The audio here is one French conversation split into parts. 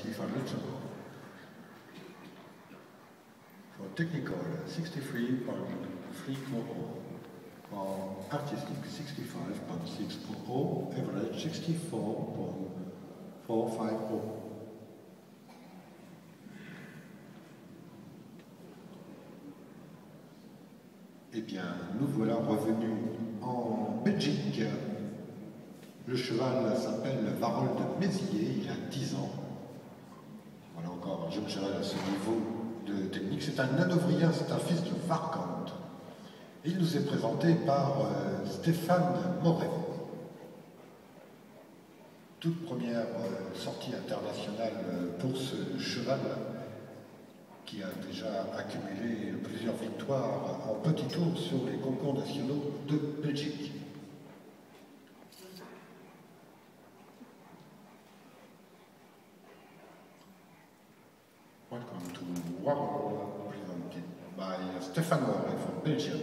65 Luxembourg. For technical, 63.340. For artistic, 65.600. Average, 64.450. Eh bien, nous voilà revenus en Belgique. Le cheval s'appelle Varol de Mézières, il a 10 ans. Voilà encore un jeune cheval à ce niveau de technique. C'est un hanovriens, c'est un fils de Varkant. Il nous est présenté par Stéphane Moret. Toute première sortie internationale pour ce cheval qui a déjà accumulé plusieurs victoires en petit tour sur les concours nationaux de Belgique. Welcome to Warhol, presented by Stéphane Moret from Belgium.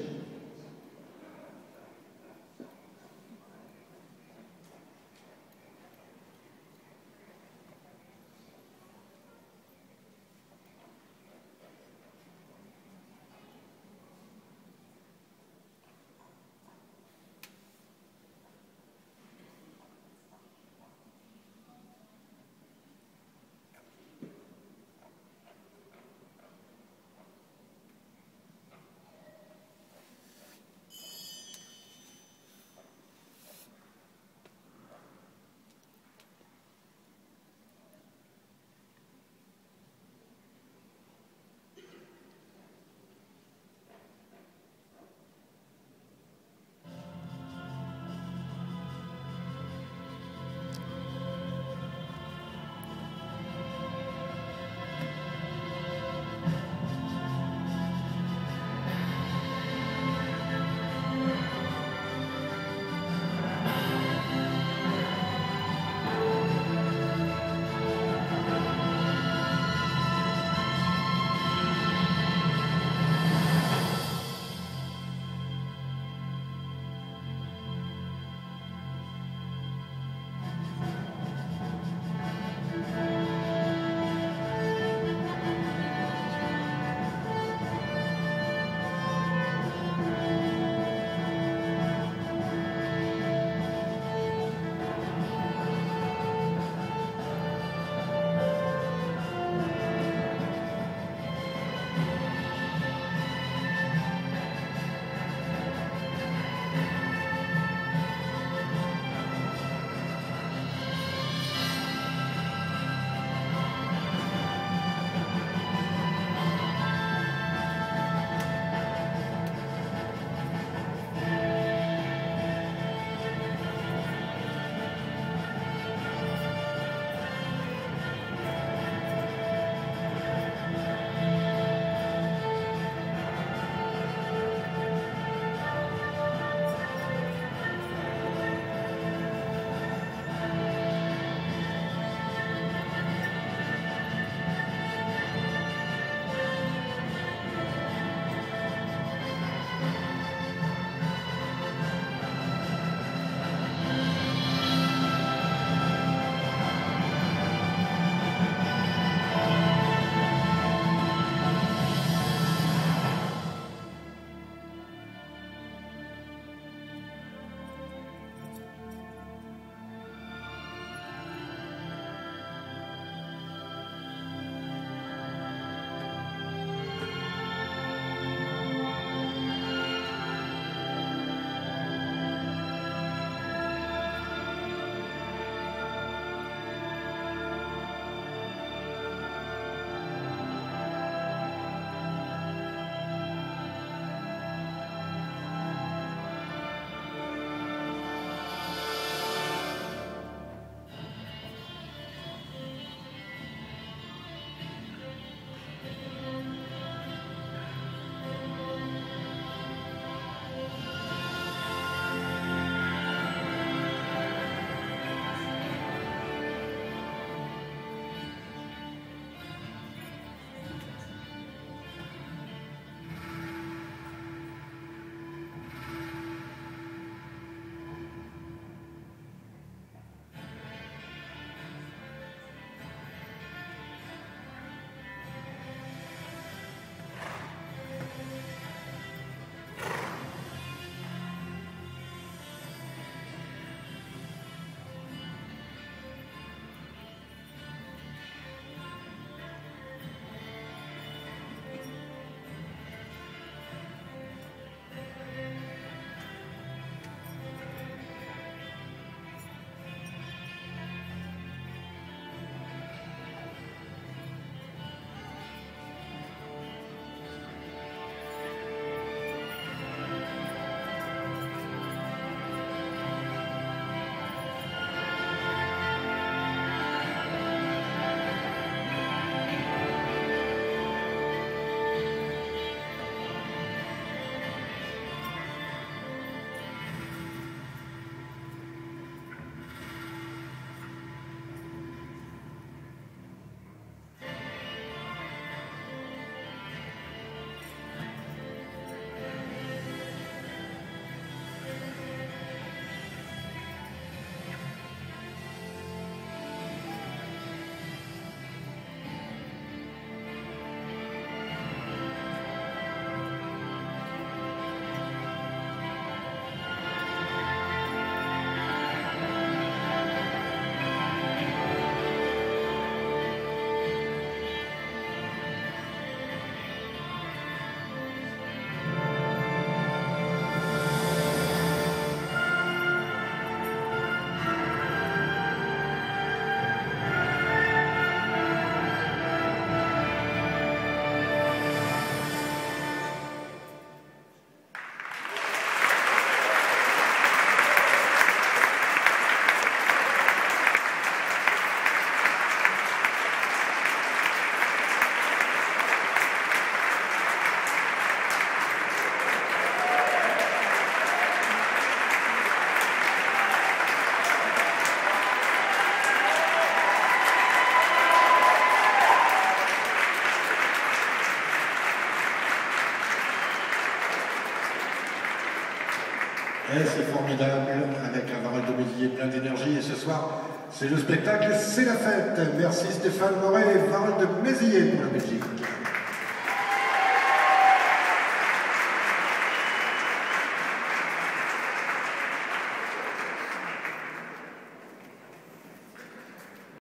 Et c'est formidable, avec un Varol de Mézier plein d'énergie. Et ce soir, c'est le spectacle, c'est la fête. Merci Stéphane Moret et Varol de Mézier pour la Belgique.